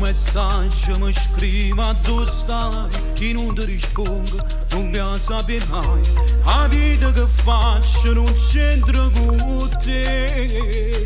messaggio mi scrive a dove stai, chi non ti risponde non la saperai. La vita che faccio non c'entra con te.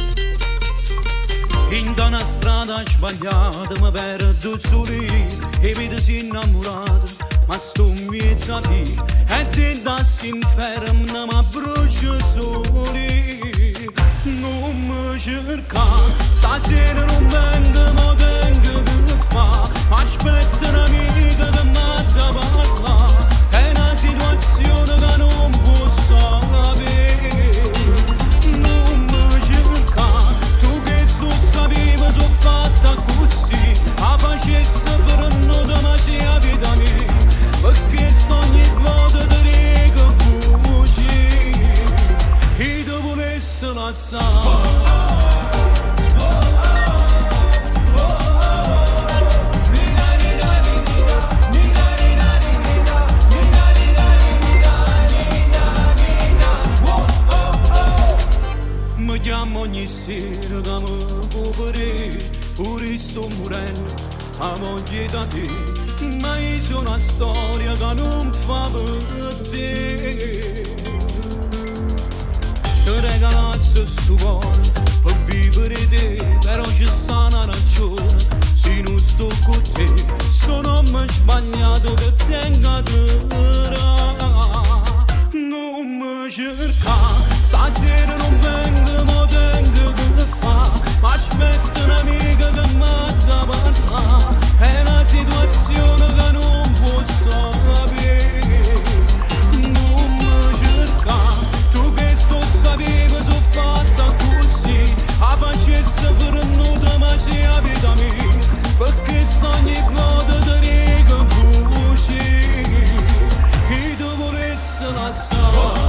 In una strada sbagliata mi perdo solino e vedo si innamorato, ma sto mezzo a te e dentro s'inferno mi brucio soli. Non mi cercare, stasera non vengo, ma tengo che fa. Aspetta un'amica che mi ha da parlare, è una situazione che non posso avere. Non mi cercare, tu che sto sapevo sono fatta così, la facesse per un nodo ma sia vita mia, perché sto ogni volta ti dico così, e ti volesse lassare. Mi chiamo ogni sera che mi copre, pure sto morendo a moglie da te, ma io sono una storia che non fa per te. Ti regalassi sto cuore per vivere te, però ci sta una ragione, se non sto con te sono mai sbagliato che tengo a te. Non mi cercare, stasera non vengo, ma tengo che fa. Ma aspetta un'amica che mi ha da parlare, è una situazione che non posso avere. Non mi cercare, tu che sto sapevo sono fatta così, la facesse per un nudo ma sia vita mia, perché sto ogni volta ti dico così, che ti volesse lassare.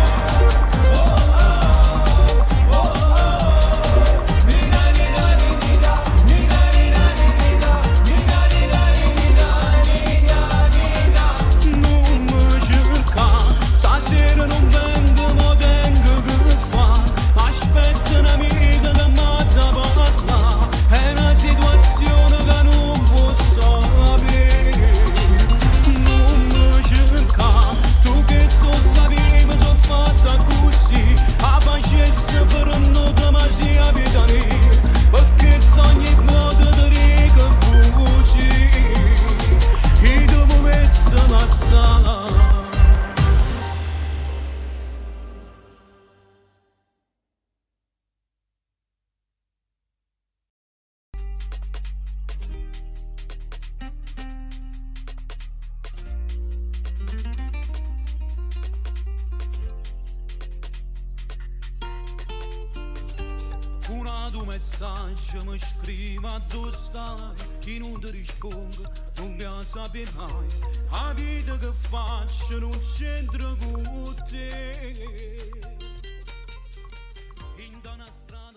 Un messaggio mi scrive a dove stai, chi non ti risponde non la saperai. La vita che faccio non c'entra con te. In una strada